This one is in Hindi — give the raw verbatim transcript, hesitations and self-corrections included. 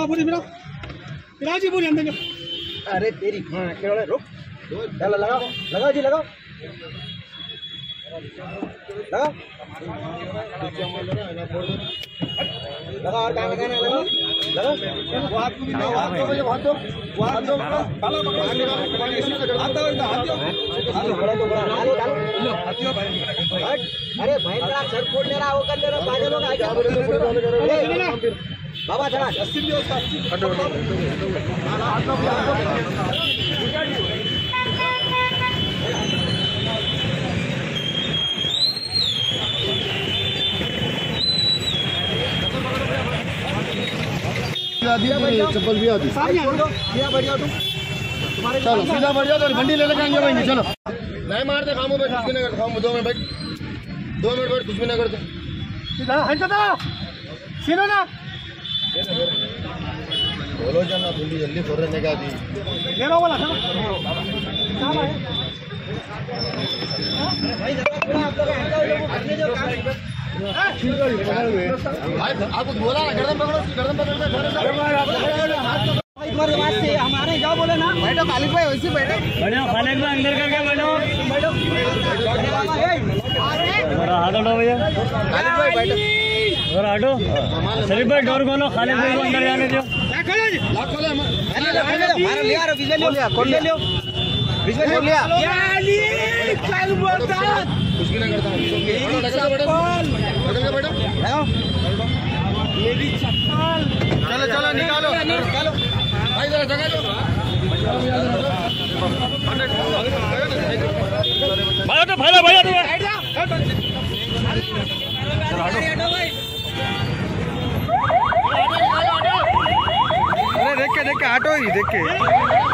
पूरी मेरा राजी पूरी अंदर। अरे तेरी केवल रुक चल लगाओ लगाओ जी लगाओ लगाओ लगाओ और कहाँ लगाना लगाओ लगाओ वो हाथ को भी दो हाथ को भी हाथ दो वो हाथ दो डालो हाथ दो हाथ दो बड़ा तो बड़ा डालो डालो हाथियों हट अरे भाई तेरा सर फोड़ ले रहा वो कर ले रहा बाजे लोग आगे बाबा चला अस्सी भी उसका अस्सी हटो हाथ दो चप्पल भी आती चलो सीधा बढ़ जाओ तो बंडी ले लेके आएंगे भाई चलो नहीं मारते खामो भाई कुछ भी नहीं करते खामो दो मिनट बैठ दो मिनट बैठ कुछ भी नहीं करते सीधा हट जाता सीधा ना बोलो जाना जल्दी जल्दी फोड़ रहे का दी ले रहा वाला क्या भाई भाई थोड़ा आप लोग हटने जो काम भाई आपको बोला ना गर्दन पकड़ो गर्दन पकड़ से हमारे जाओ बोले ना बैठो खालिद भाई वैसे बैठो बैठो खालिद भाई अंदर करके बैठो बैठो हाथ हटो भैया खालिद भाई बैठो और हटो शरीफ भाई डोर खोलो खालिद भाई को अंदर जाने दो मारो लिया विजुअल लिया कौन ले लियो विजुअल लिया चल बोलता कुछ भी नहीं करता बैठो मेरी चप्पल चलो चलो निकालो निकालो भाई जरा जगह दो भाई तो भाई भाई तो अरे देख के देख के ऑटो ही देख के